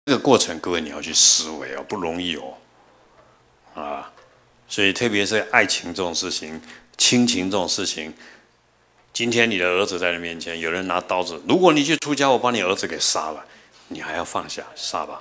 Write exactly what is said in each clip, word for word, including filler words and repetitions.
这个过程，各位你要去思维哦，不容易哦，啊，所以特别是爱情这种事情、亲情这种事情，今天你的儿子在你面前，有人拿刀子，如果你去出家，我把你儿子给杀了，你还要放下杀吧？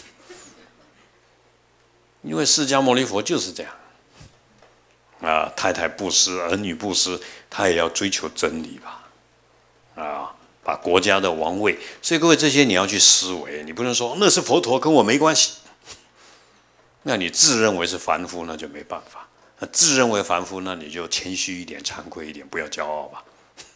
因为释迦牟尼佛就是这样。啊，太太布施，儿女布施，他也要追求真理吧？啊，把国家的王位，所以各位这些你要去思维，你不能说那是佛陀跟我没关系。那你自认为是凡夫，那就没办法。那自认为凡夫，那你就谦虚一点，惭愧一点，不要骄傲吧。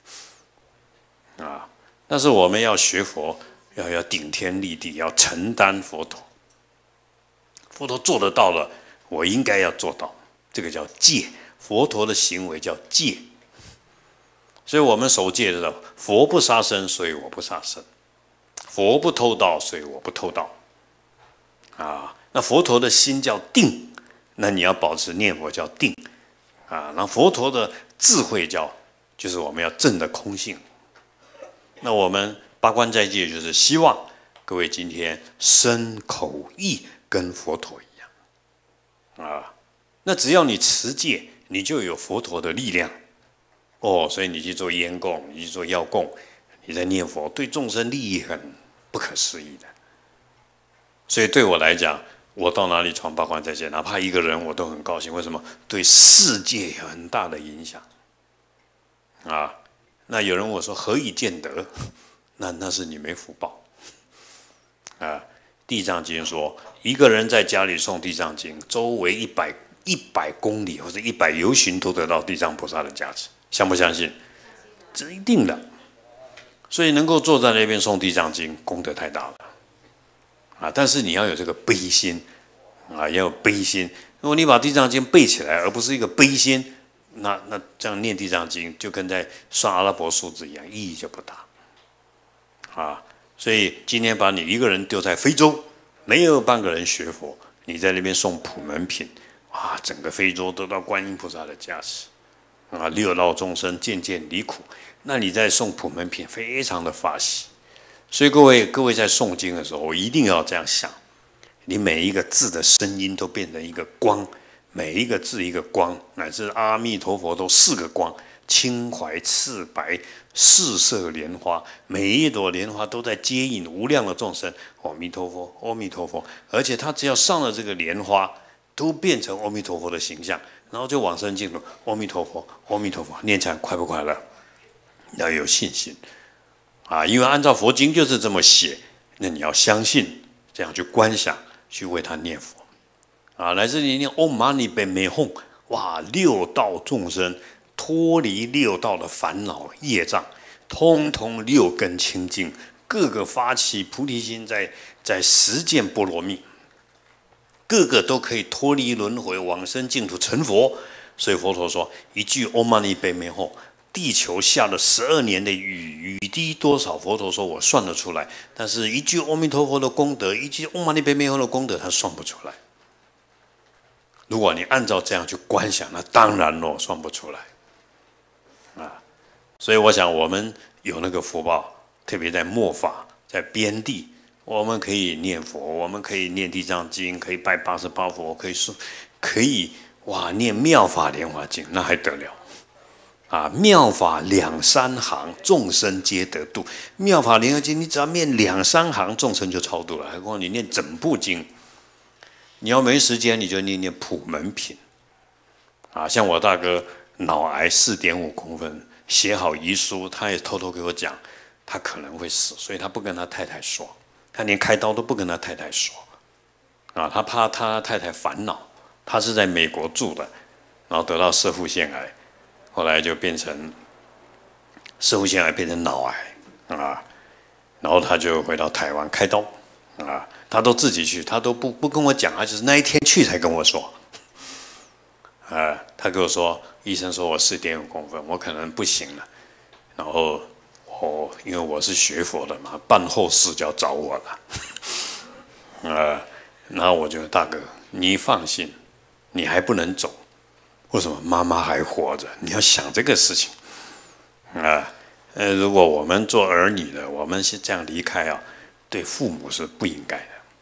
啊，但是我们要学佛，要要顶天立地，要承担佛陀。佛陀做得到了，我应该要做到。这个叫戒，佛陀的行为叫戒。所以我们守戒的时候，佛不杀生，所以我不杀生；佛不偷盗，所以我不偷盗。啊，那佛陀的心叫定，那你要保持念佛叫定。啊，那佛陀的智慧叫，就是我们要证的空性。那我们八关斋戒就是希望各位今天身口意跟佛陀一样。啊。那只要你持戒，你就有佛陀的力量哦。所以你去做烟供，你去做药供，你在念佛，对众生利益很不可思议的。所以对我来讲，我到哪里传八关斋戒，哪怕一个人，我都很高兴。为什么？对世界有很大的影响啊。那有人问我说何以见得？那那是你没福报啊。地藏经说，一个人在家里诵地藏经，周围一百。一百公里或者一百由旬都得到地藏菩萨的加持，相不相信？这一定的。所以能够坐在那边诵地藏经，功德太大了啊！但是你要有这个悲心啊，要有悲心。如果你把地藏经背起来，而不是一个悲心，那那这样念地藏经就跟在算阿拉伯数字一样，意义就不大啊。所以今天把你一个人丢在非洲，没有半个人学佛，你在那边诵普门品。啊，整个非洲得到观音菩萨的加持，啊，六道众生渐渐离苦。那你在诵普门品，非常的发喜。所以各位，各位在诵经的时候，我一定要这样想：你每一个字的声音都变成一个光，每一个字一个光，乃至阿弥陀佛都四个光：青怀赤白四色莲花，每一朵莲花都在接引无量的众生。阿弥陀佛，阿弥陀佛。而且他只要上了这个莲花，都变成阿弥陀佛的形象，然后就往生净土。阿弥陀佛，阿弥陀佛，念起来快不快乐？要有信心啊！因为按照佛经就是这么写，那你要相信，这样去观想，去为他念佛啊！乃至你念 Om Mani Padme Hum， 哇，六道众生脱离六道的烦恼业障，通通六根清净，个个发起菩提心在，在实践波罗蜜。个个都可以脱离轮回，往生净土成佛。所以佛陀说，一句 Om Mani Padme Hum， 地球下了十二年的雨，雨滴多少？佛陀说我算得出来，但是一句阿弥陀佛的功德，一句 Om Mani Padme Hum 的功德，他算不出来。如果你按照这样去观想，那当然咯，算不出来啊。所以我想，我们有那个福报，特别在末法，在边地。我们可以念佛，我们可以念地藏经，可以拜八十八佛，可以说，可以哇念妙法莲华经，那还得了啊！妙法两三行，众生皆得度。妙法莲华经，你只要念两三行，众生就超度了。何况你念整部经，你要没时间，你就念念普门品啊。像我大哥脑癌四点五公分，写好遗书，他也偷偷给我讲，他可能会死，所以他不跟他太太说。他连开刀都不跟他太太说，啊，他怕他太太烦恼。他是在美国住的，然后得到攝護腺癌，后来就变成攝護腺癌变成脑癌啊，然后他就回到台湾开刀啊，他都自己去，他都不不跟我讲，他就是那一天去才跟我说，啊，他跟我说，医生说我四点五公分，我可能不行了，然后。哦，因为我是学佛的嘛，办后事就要找我了，呃，然后我就大哥，你放心，你还不能走，为什么？妈妈还活着，你要想这个事情啊。呃，如果我们做儿女的，我们是这样离开啊，对父母是不应该的。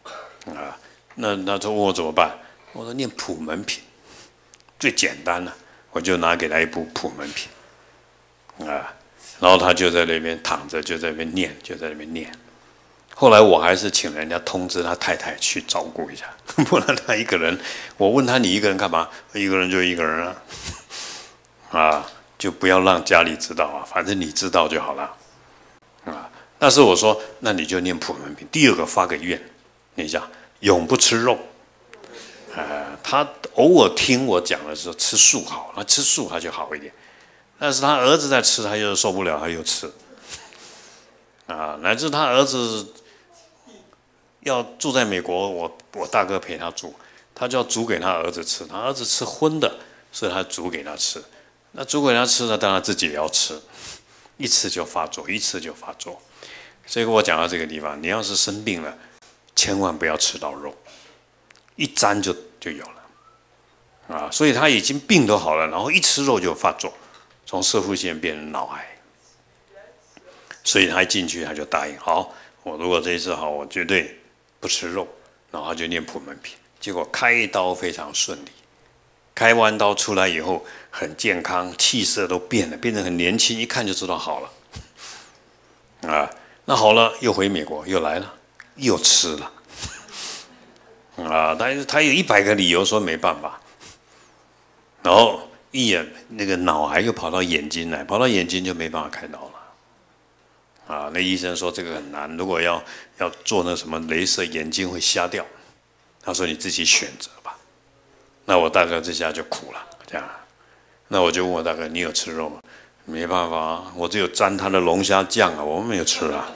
那那他问我怎么办？我说念普门品，最简单了，我就拿给他一部普门品，啊，然后他就在那边躺着，就在那边念，就在那边念。后来我还是请人家通知他太太去照顾一下，不然他一个人，我问他你一个人干嘛？一个人就一个人啊，啊，就不要让家里知道啊，反正你知道就好了，啊。但是我说，那你就念普门品。第二个发个愿，念一下，永不吃肉。呃，他偶尔听我讲的时候吃素好，那吃素他就好一点。但是他儿子在吃，他又受不了，他又吃。啊，乃至他儿子要住在美国，我我大哥陪他住，他就要煮给他儿子吃。他儿子吃荤的，所以他煮给他吃。那煮给他吃呢，当然自己也要吃，一吃就发作，一吃就发作。所以我讲到这个地方，你要是生病了，千万不要吃到肉，一沾就就有了，啊，所以他已经病都好了，然后一吃肉就发作，从射腹腺变成脑癌。所以他一进去他就答应，好，我如果这一次好，我绝对不吃肉，然后他就念普门品，结果开刀非常顺利，开完刀出来以后很健康，气色都变了，变得很年轻，一看就知道好了，啊，那好了又回美国又来了，又吃了，啊，他他有一百个理由说没办法，然后一眼那个脑癌又跑到眼睛来，跑到眼睛就没办法开刀了。啊，那医生说这个很难，如果要要做那什么雷射，眼睛会瞎掉。他说你自己选择吧。那我大哥这下就苦了，这样。那我就问我大哥，你有吃肉吗？没办法啊，我只有沾他的龙虾酱啊，我没有吃啊。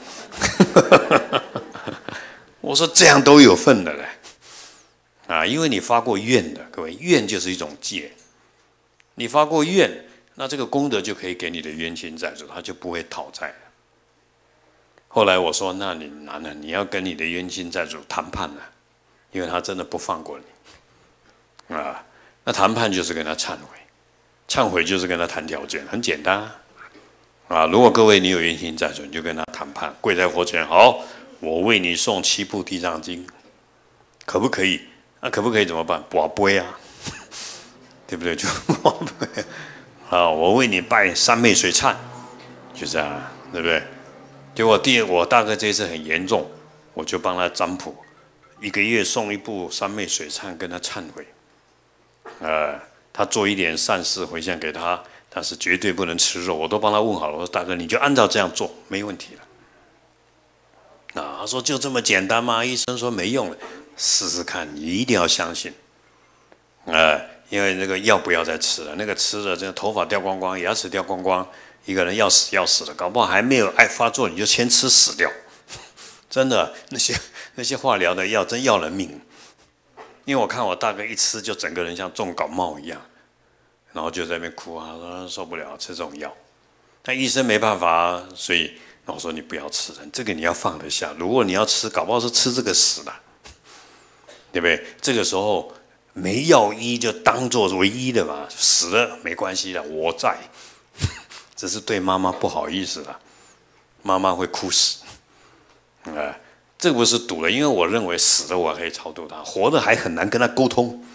我说这样都有份的嘞，啊，因为你发过愿的，各位，愿就是一种戒。你发过愿，那这个功德就可以给你的冤亲债主，他就不会讨债了。后来我说：“那你难了，你要跟你的冤亲债主谈判了，因为他真的不放过你啊。那谈判就是跟他忏悔，忏悔就是跟他谈条件，很简单啊。啊，如果各位你有冤亲债主，你就跟他谈判，跪在佛前，好，我为你诵七部地藏经，可不可以？那可不可以怎么办？跋杯啊，对不对？就跋杯啊，我为你拜三昧水忏，就这样，对不对？”结果第我大哥这一次很严重，我就帮他占卜，一个月送一部三昧水忏跟他忏悔，呃，他做一点善事回向给他，但是绝对不能吃肉，我都帮他问好了。我说大哥，你就按照这样做，没问题了。啊，他说就这么简单吗？医生说没用了，试试看，你一定要相信，呃，因为那个药不要再吃了，那个吃了，这个头发掉光光，牙齿掉光光。一个人要死要死的，搞不好还没有爱发作，你就先吃死掉。真的，那些那些化疗的药真要人命。因为我看我大哥一吃就整个人像重感冒一样，然后就在那边哭啊，说受不了吃这种药。但医生没办法，所以我说你不要吃，这个你要放得下。如果你要吃，搞不好是吃这个死的，对不对？这个时候没药医就当做唯一的嘛，死了没关系的，我在。只是对妈妈不好意思了，妈妈会哭死，啊、呃，这不是赌了，因为我认为死了我可以超度他，活的还很难跟他沟通，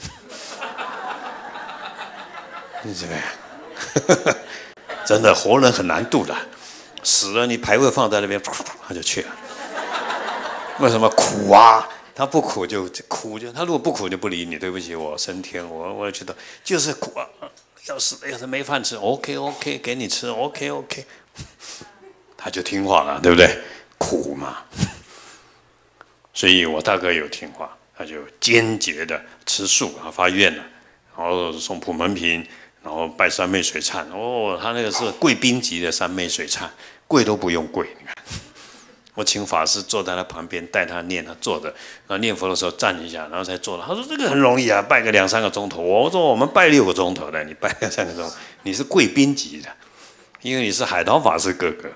你这个，真的活人很难度的，死了你牌位放在那边，他就去了，为什么苦啊？他不苦就苦就，他如果不苦就不理你，对不起，我升天，我我觉得就是苦啊。要是要是没饭吃 ，OK OK， 给你吃 ，OK OK， 他就听话了，对不对？苦嘛，所以我大哥有听话，他就坚决的吃素，他发愿了，然后送普门品，然后拜三昧水忏。哦，他那个是贵宾级的三昧水忏，跪都不用跪，你看。我请法师坐在他旁边，带他念，他坐着，然后念佛的时候站一下，然后才坐了。他说这个很容易啊，拜个两三个钟头。我说我们拜六个钟头的，你拜两三个钟头，你是贵宾级的，因为你是海涛法师哥哥。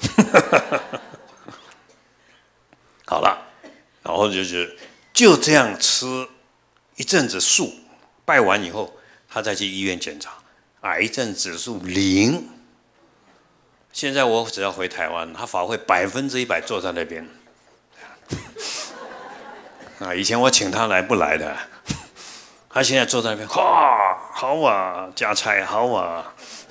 好了，然后就是就这样吃一阵子素，拜完以后，他再去医院检查，癌症指数零。现在我只要回台湾，他法会百分之一百坐在那边， 啊，以前我请他来不来的，他现在坐在那边，哇，好啊，加菜好啊，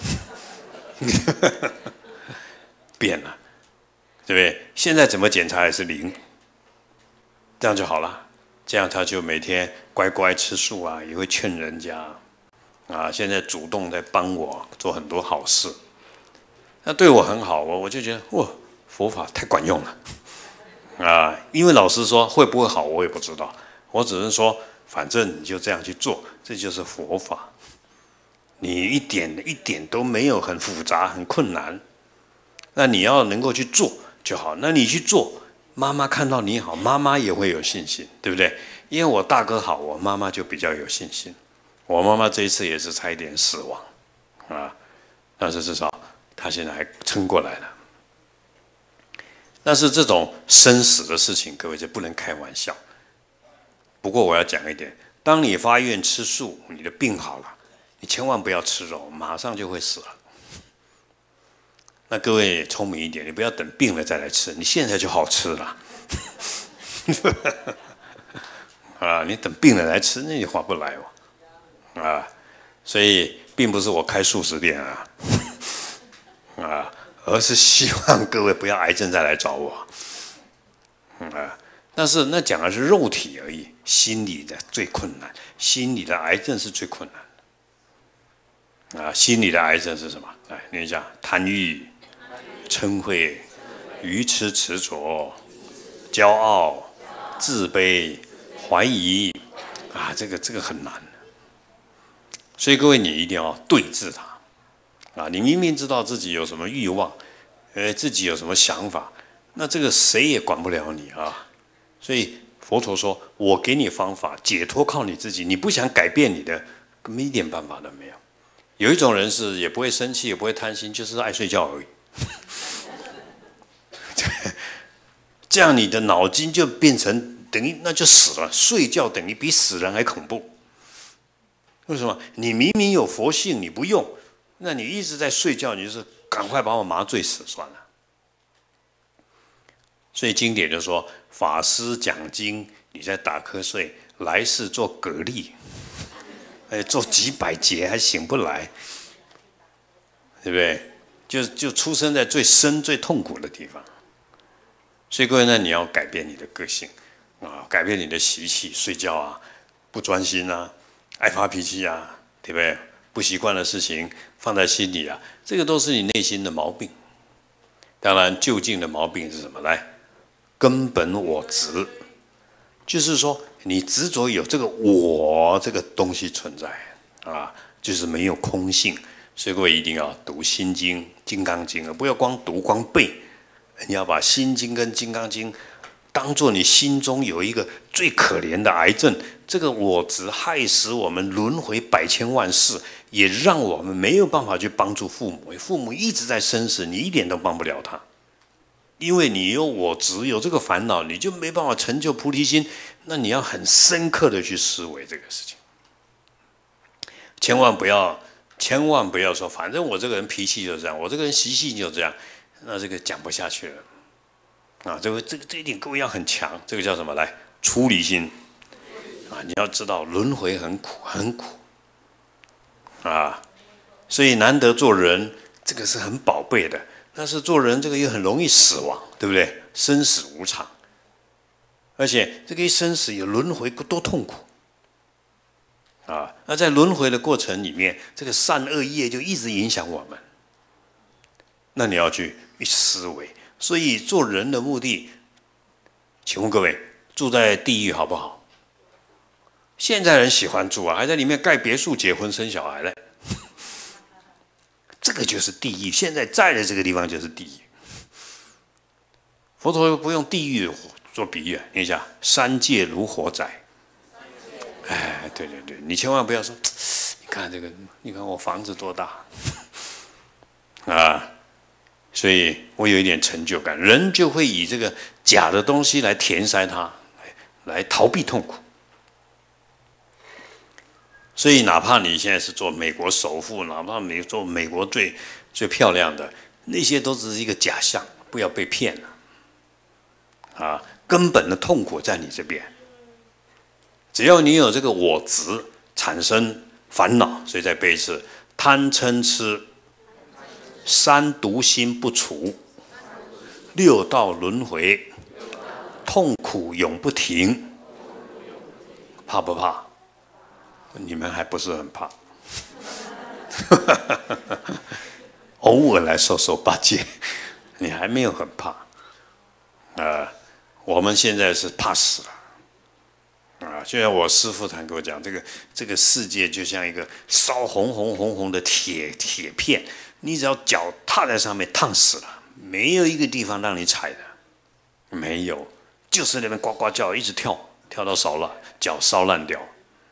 变了，对不对？现在怎么检查也是零，这样就好了。这样他就每天乖乖吃素啊，也会劝人家啊。现在主动在帮我做很多好事，那对我很好，我我就觉得哇，佛法太管用了。啊，因为老师说会不会好，我也不知道。我只是说，反正你就这样去做，这就是佛法。你一点一点都没有很复杂、很困难。那你要能够去做就好。那你去做，妈妈看到你好，妈妈也会有信心，对不对？因为我大哥好，我妈妈就比较有信心。我妈妈这一次也是差一点死亡，啊，但是至少她现在还撑过来了。但是这种生死的事情，各位就不能开玩笑。不过我要讲一点，当你发愿吃素，你的病好了，你千万不要吃肉，马上就会死了。那各位聪明一点，你不要等病了再来吃，你现在就好吃了。啊，你等病了来吃，那你划不来哦。啊，所以并不是我开素食店啊，啊。而是希望各位不要癌症再来找我，嗯啊！但是那讲的是肉体而已，心理的最困难，心理的癌症是最困难的啊！心理的癌症是什么？来念一下：贪欲、嗔恚、愚痴执着、骄傲、自卑、怀疑啊！这个这个很难，所以各位你一定要对治它。啊，你明明知道自己有什么欲望，呃，自己有什么想法，那这个谁也管不了你啊。所以佛陀说：“我给你方法，解脱靠你自己。你不想改变你的，根本一点办法都没有。”有一种人是也不会生气，也不会贪心，就是爱睡觉而已。这样你的脑筋就变成等于那就死了，睡觉等于比死人还恐怖。为什么？你明明有佛性，你不用。那你一直在睡觉，你就是赶快把我麻醉死算了。所以经典就说，法师讲经，你在打瞌睡，来世做蛤蜊，哎，做几百劫还醒不来，对不对？就就出生在最深最痛苦的地方。所以各位呢，你要改变你的个性啊，改变你的习气，睡觉啊，不专心啊，爱发脾气啊，对不对？不习惯的事情放在心里啊，这个都是你内心的毛病。当然，究竟的毛病是什么？来，根本我执，就是说你执着有这个我这个东西存在啊，就是没有空性。所以各位一定要读《心经》《金刚经》，不要光读光背，你要把《心经》跟《金刚经》当作你心中有一个最可怜的癌症。这个我执害死我们轮回百千万世，也让我们没有办法去帮助父母。父母一直在生死，你一点都帮不了他，因为你有我执，有这个烦恼，你就没办法成就菩提心。那你要很深刻的去思维这个事情，千万不要，千万不要说，反正我这个人脾气就这样，我这个人习性就这样，那这个讲不下去了啊！这个这个这一点各位要很强，这个叫什么？来，出离心。啊，你要知道轮回很苦，很苦啊，所以难得做人，这个是很宝贝的。但是做人这个又很容易死亡，对不对？生死无常，而且这个一生死有轮回，多痛苦啊！那在轮回的过程里面，这个善恶业就一直影响我们。那你要去思维，所以做人的目的，请问各位，住在地狱好不好？现在人喜欢住啊，还在里面盖别墅、结婚、生小孩嘞。这个就是地狱。现在在的这个地方就是地狱。佛陀又不用地狱做比喻，念一下：三界如火宅。哎，对对对，你千万不要说，你看这个，你看我房子多大啊！所以我有一点成就感，人就会以这个假的东西来填塞它，来逃避痛苦。所以，哪怕你现在是做美国首富，哪怕你做美国最最漂亮的，那些都只是一个假象，不要被骗了。啊，根本的痛苦在你这边， 只要你有这个我执，产生烦恼，所以再背一次：贪嗔痴三毒心不除，六道轮回痛苦永不停。怕不怕？你们还不是很怕。偶尔来受受八戒，你还没有很怕。啊、呃，我们现在是怕死了。啊，就像我师父常跟我讲，这个这个世界就像一个烧红红红红的铁铁片，你只要脚踏在上面，烫死了，没有一个地方让你踩的，没有，就是那边呱呱叫，一直跳，跳到烧了，脚烧烂掉。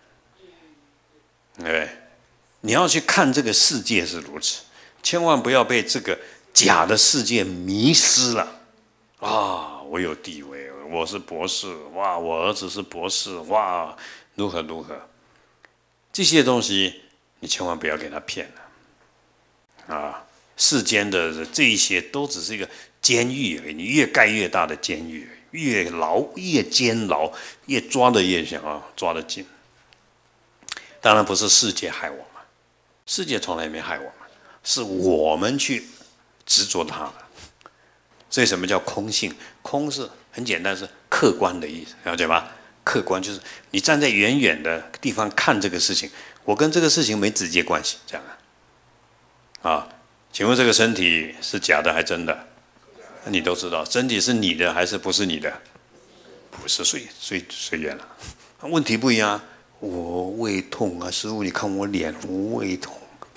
哎，你要去看这个世界是如此，千万不要被这个假的世界迷失了。啊，我有地位，我是博士，哇，我儿子是博士，哇，如何如何，这些东西你千万不要给他骗了。啊，世间的这一些都只是一个监狱而已，你越盖越大的监狱，越牢越监牢，越抓得越想啊，抓得紧。当然不是世界害我们，世界从来没害我们，是我们去执着它了。所以什么叫空性？空是很简单，是客观的意思，了解吗？客观就是你站在远远的地方看这个事情，我跟这个事情没直接关系，这样啊。啊，请问这个身体是假的还真的？你都知道，身体是你的还是不是你的？不是，随随随缘了。问题不一样。我胃痛啊，师父，你看我脸，我胃痛。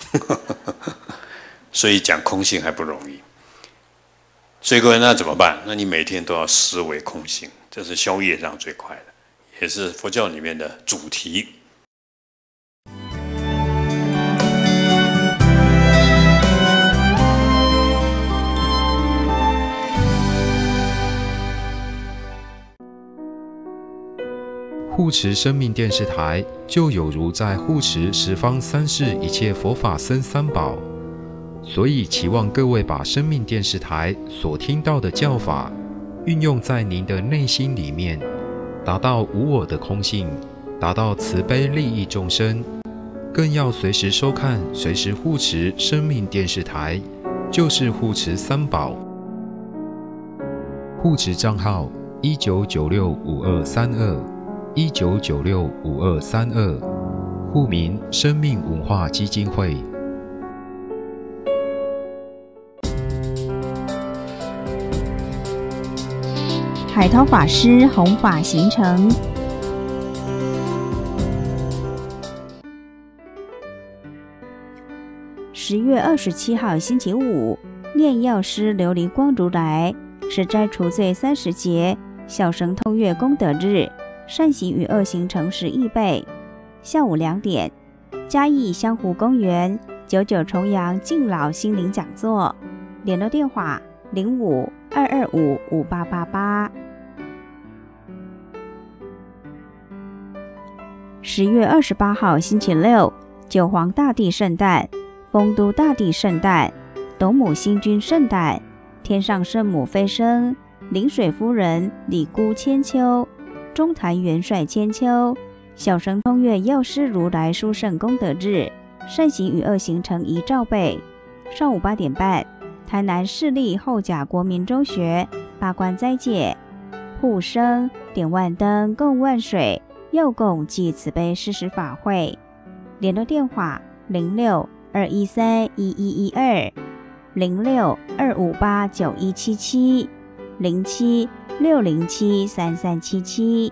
所以讲空性还不容易。所以各位，那怎么办？那你每天都要思维空性，这是消业障最快的，也是佛教里面的主题。 护持生命电视台，就有如在护持十方三世一切佛法僧三宝，所以期望各位把生命电视台所听到的教法，运用在您的内心里面，达到无我的空性，达到慈悲利益众生，更要随时收看、随时护持生命电视台，就是护持三宝。护持账号：一九九六五二三二。一九九六五二三二，户名生命文化基金会。 海涛法师弘法行程。十月二十七号星期五，念药师琉璃光如来是斋除罪三十节小乘通月功德日。善行与恶行诚实易备。下午两点，嘉义香湖公园九九重阳敬老心灵讲座，联络电话零五二二五五八八八。十月二十八号星期六，九皇大帝圣诞、丰都大帝圣诞、斗母星君圣诞、天上圣母飞升、临水夫人李姑千秋。中坛元帅千秋，小乘通月药师如来殊胜功德日，善行与恶行诚宜照备。上午八点半，台南市立后甲国民中学八关斋戒、护生、点万灯、供万水、佑供暨慈悲施食法会。联络电话零六二一三一一一二，零六二五八九一七七，零七六零七三三七七。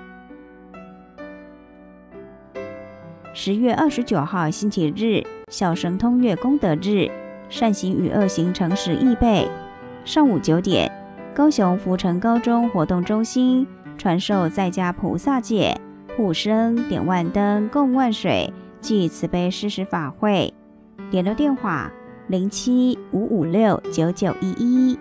十月二十九号星期日，小乘通月功德日，善行与恶行诚实易备。上午九点，高雄福成高中活动中心传授在家菩萨戒、护生、点万灯、供万水暨慈悲施食法会。联络电话零七五五六九九一一。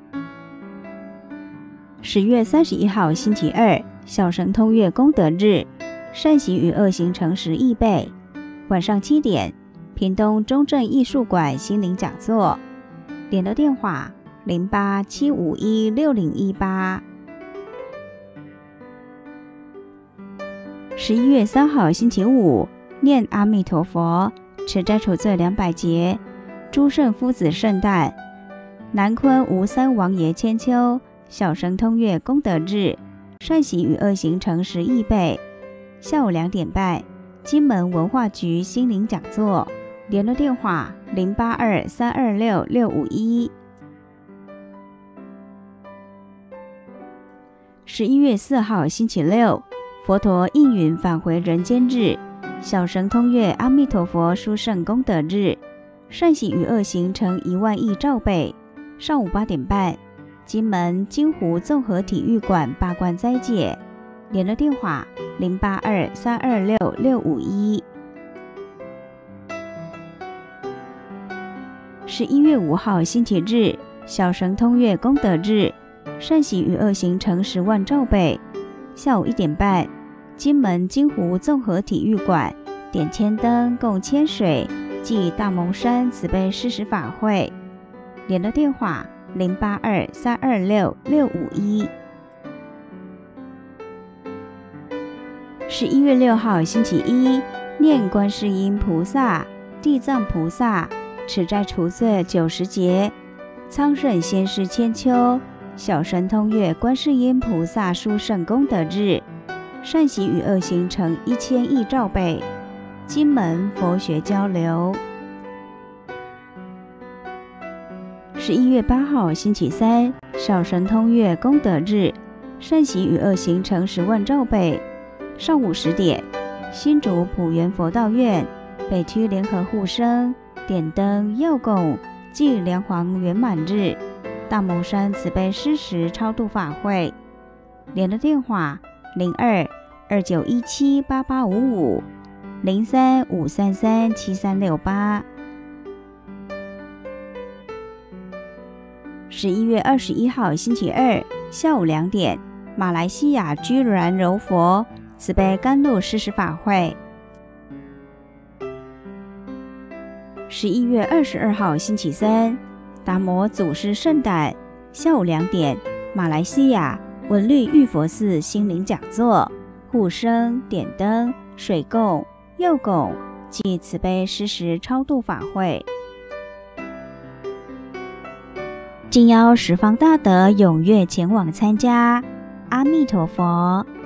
十月三十一号星期二，小乘通月功德日，善行与恶行诚实易备。晚上七点，屏东中正艺术馆心灵讲座。联络电话零八七五一六零一八。 十一月三号星期五，念阿弥陀佛，持斋除罪两百节。诸圣夫子圣诞，南昆吴三王爷千秋，小神通月功德日，善行与恶行成十亿倍。下午两点半，金门文化局心灵讲座，联络电话零八二三二六六五一。十一月四号星期六，佛陀应允返回人间日，小神通月阿弥陀佛殊胜功德日，善行与恶行成一万亿兆倍。上午八点半，金门金湖综合体育馆八关斋戒，联络电话零八二三二六六五一。十一月五号星期日，小神通月功德日，善行与恶行成十万兆倍。下午一点半，金门金湖综合体育馆点千灯供千水，暨大蒙山慈悲施食法会，联络电话零八二三二六六五一。十一月六号星期一，念观世音菩萨、地藏菩萨，持斋除罪九十节。苍圣先师千秋，小神通月观世音菩萨殊胜功德日，善行与恶行成一千亿兆倍。金门佛学交流。十一月八号星期三，小神通月功德日，善行与恶行成十万兆倍。上午十点，新竹普元佛道院北区联合护生点灯佑供暨梁皇圆满日，大蒙山慈悲施食超度法会，联络电话零二二九一七八八五五零三五三三七三六八。十一月二十一号星期二下午两点，马来西亚居然柔佛慈悲甘露施食法会。十一月二十二号星期三，达摩祖师圣诞，下午两点，马来西亚文律玉佛寺心灵讲座，护生、点灯、水供、佑供暨慈悲施食超度法会。敬邀十方大德踊跃前往参加。阿弥陀佛。